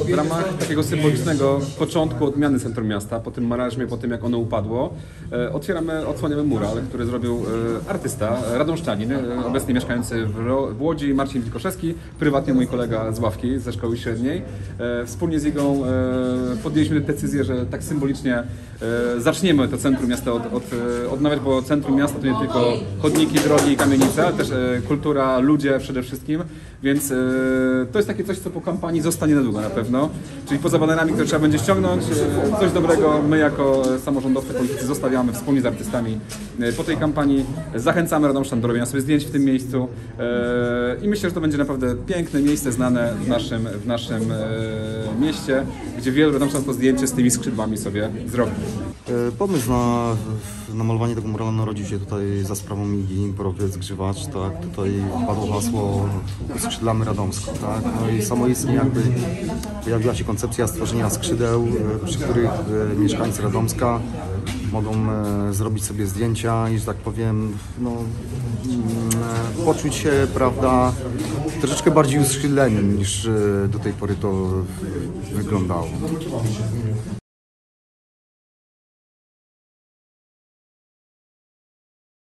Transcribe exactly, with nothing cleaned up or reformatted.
w ramach takiego symbolicznego początku odmiany centrum miasta, po tym marazmie, po tym jak ono upadło, e, otwieramy, odsłaniamy mural, który zrobił e, artysta, radomszczanin, e, obecnie mieszkający w, Ro, w Łodzi, Marcin Wilkoszewski, prywatnie mój kolega z ławki, ze szkoły średniej. E, wspólnie z Igą e, podjęliśmy decyzję, że tak symbolicznie e, zaczniemy to centrum miasta od, od, odnawiać, bo centrum miasta to nie tylko chodniki, drogi i kamienice, ale też e, kultura, ludzie przede wszystkim, więc e, to jest takie coś, co po kampanii zostanie na długo na pewno, czyli poza banerami, które trzeba będzie ściągnąć, e, coś dobrego my jako samorządowcy, politycy zostawiamy wspólnie z artystami e, po tej kampanii. Zachęcamy Radomszczan do robienia sobie zdjęć w tym miejscu e, i myślę, że to będzie naprawdę piękne miejsce, znane w naszym, w naszym e, mieście, gdzie wielu Radomszczan to zdjęcie z tymi skrzydłami sobie zrobi. Pomysł na, na malowanie tego murala narodził się tutaj za sprawą Igi, Borowiec, Grzywacz, tak, tutaj padło hasło skrzydlamy Radomsko, tak, no i samoistnie jakby pojawiła się koncepcja stworzenia skrzydeł, przy których mieszkańcy Radomska mogą zrobić sobie zdjęcia i, że tak powiem, no, poczuć się, prawda, troszeczkę bardziej uskrzydleni niż do tej pory to wyglądało.